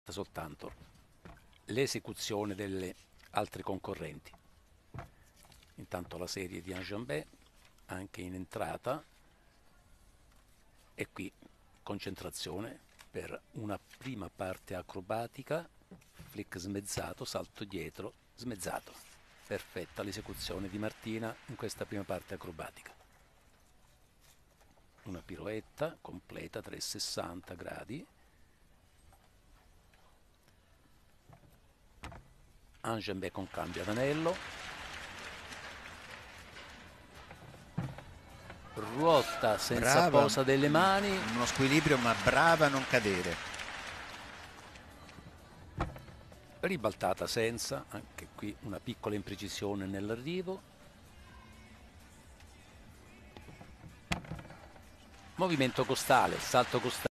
soltanto l'esecuzione delle altre concorrenti. Intanto la serie di Enjambé anche in entrata, e qui concentrazione per una prima parte acrobatica, flick smezzato, salto dietro, smezzato. Perfetta l'esecuzione di Martina in questa prima parte acrobatica. Una piroetta completa 360 gradi. Enjambé con cambio ad anello, ruota senza Brava, posa delle mani, uno squilibrio, ma brava a non cadere. ribaltata senza, anche qui una piccola imprecisione nell'arrivo, movimento costale, salto costale.